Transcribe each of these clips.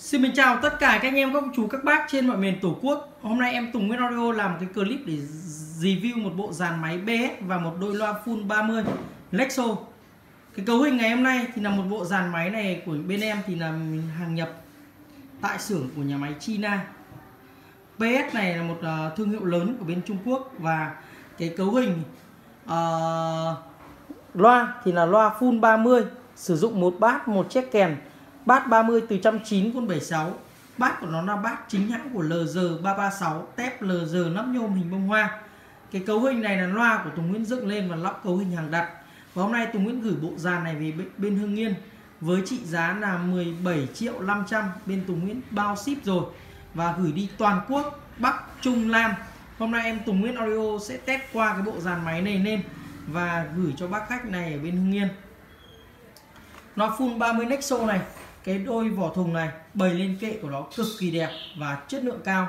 Xin mình chào tất cả các anh em, các chú, các bác trên mọi miền Tổ quốc. Hôm nay em Tùng Nguyễn Audio làm một cái clip để review một bộ dàn máy BS và một đôi loa full 30 Lexo. Cái cấu hình ngày hôm nay thì là một bộ dàn máy này của bên em thì là hàng nhập tại xưởng của nhà máy China. BS này là một thương hiệu lớn của bên Trung Quốc và cái cấu hình loa thì là loa full 30, sử dụng một bát, một chiếc kèn. Bát 30 từ 109 con 76. Bát của nó là bát chính hãng của LG336, tép LG nắp nhôm hình bông hoa. Cái cấu hình này là loa của Tùng Nguyễn dựng lên và lắp cấu hình hàng đặt. Và hôm nay Tùng Nguyễn gửi bộ dàn này về bên Hưng Yên với trị giá là 17.500.000. Bên Tùng Nguyễn bao ship rồi và gửi đi toàn quốc Bắc, Trung, Nam. Hôm nay em Tùng Nguyễn Audio sẽ test qua cái bộ dàn máy này lên và gửi cho bác khách này ở bên Hưng Yên. Nó full 30 Lexo này, cái đôi vỏ thùng này bày lên kệ của nó cực kỳ đẹp và chất lượng cao.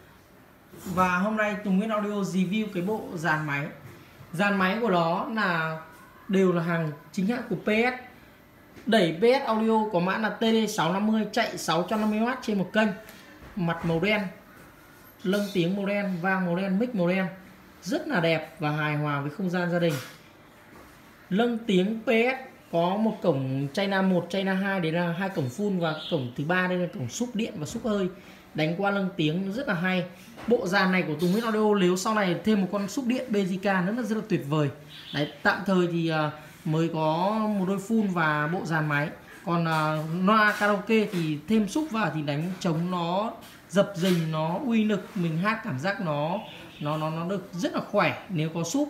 Và hôm nay Tùng Nguyễn Audio review cái bộ dàn máy. Dàn máy của nó là đều là hàng chính hãng của PS. Đẩy PS Audio có mã là TD650, chạy 650W trên một kênh. Mặt màu đen, lâng tiếng màu đen, vang màu đen, mic màu đen, rất là đẹp và hài hòa với không gian gia đình. Lâng tiếng PS có một cổng China 1, China 2, đấy là hai cổng full, và cổng thứ ba đây là cổng xúc điện và xúc hơi. Đánh qua lâng tiếng rất là hay. Bộ dàn này của Tùng Nguyễn Audio nếu sau này thêm một con xúc điện BJK nữa là rất là tuyệt vời. Đấy, tạm thời thì mới có một đôi full và bộ dàn máy. Còn loa karaoke thì thêm xúc vào thì đánh trống nó dập dình, nó uy lực, mình hát cảm giác nó được rất là khỏe nếu có xúc.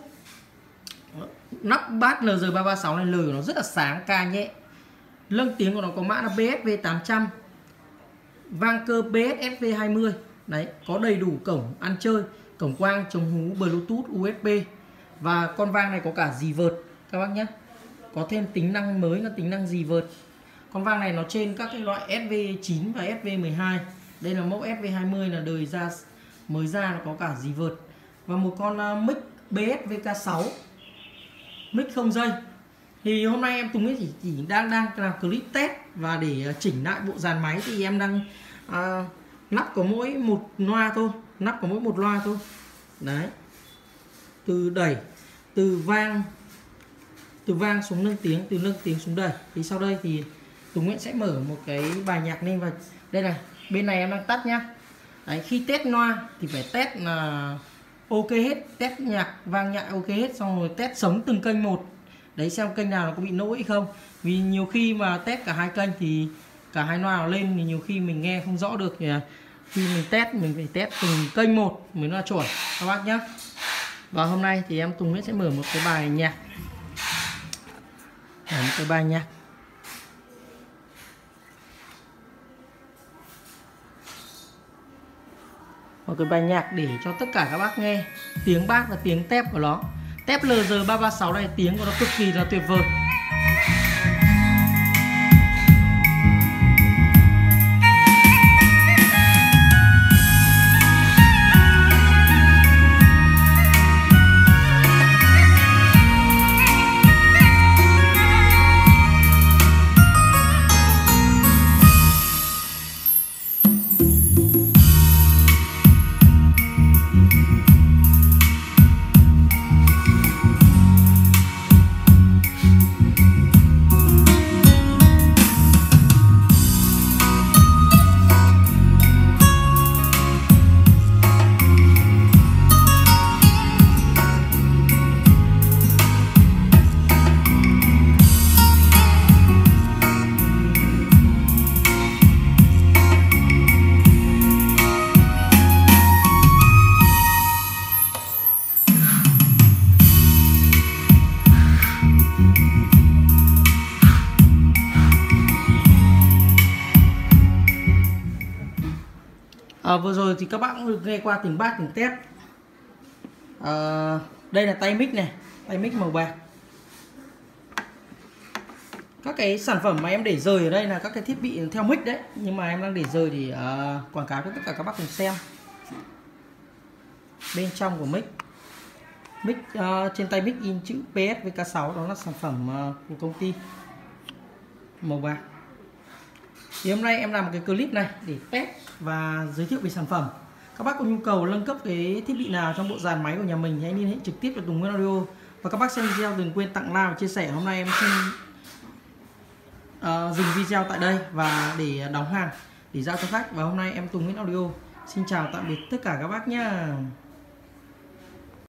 Nắp bát LG336 này, lời của nó rất là sáng, ca nhẹ. Lâng tiếng của nó có mã là BSV800, vang cơ BS SV20. Đấy, có đầy đủ cổng ăn chơi, cổng quang, chống hú, Bluetooth, USB. Và con vang này có cả reverb các bác nhé. Có thêm tính năng mới là tính năng reverb. Con vang này nó trên các cái loại SV9 và SV12. Đây là mẫu SV20 là đời ra mới ra, nó có cả reverb. Và một con mic BS VK6, mic không dây. Thì hôm nay em Tùng Nguyễn chỉ đang làm clip test và để chỉnh lại bộ dàn máy thì em đang nắp có mỗi một loa thôi, nắp có mỗi một loa thôi. Đấy, từ đẩy, từ vang xuống nâng tiếng, từ nâng tiếng xuống đẩy. Thì sau đây thì Tùng Nguyễn sẽ mở một cái bài nhạc lên và đây này, bên này em đang tắt nhá. Đấy, khi test loa thì phải test là ok hết, test nhạc vang nhạc ok hết, xong rồi test sống từng kênh một. Đấy, xem kênh nào nó có bị lỗi hay không. Vì nhiều khi mà test cả hai kênh thì cả hai loa nó lên thì nhiều khi mình nghe không rõ được. Thì khi mình test mình phải test từng kênh một mới là chuẩn các bác nhé. Và hôm nay thì em Tùng Nguyễn sẽ mở một cái bài nhạc. Một cái bài nhạc. Một cái bài nhạc để cho tất cả các bác nghe tiếng bát và tiếng tép của nó. Tép LG336 này tiếng của nó cực kỳ là tuyệt vời. Vừa rồi thì các bạn cũng được nghe qua từng bát từng tép. Đây là tay mic này, tay mic màu bạc. Các cái sản phẩm mà em để rời ở đây là các cái thiết bị theo mic đấy, nhưng mà em đang để rời để quảng cáo cho tất cả các bác cùng xem. Bên trong của mic trên tay mic in chữ PS VK6, đó là sản phẩm của công ty, màu bạc. Thì hôm nay em làm một cái clip này để test và giới thiệu về sản phẩm. Các bác có nhu cầu nâng cấp cái thiết bị nào trong bộ dàn máy của nhà mình hãy liên hệ trực tiếp với Tùng Nguyễn Audio. Và các bác xem video đừng quên tặng like và chia sẻ. Hôm nay em xin dừng video tại đây và để đóng hàng để giao cho khách. Và hôm nay em Tùng Nguyễn Audio xin chào tạm biệt tất cả các bác nhá.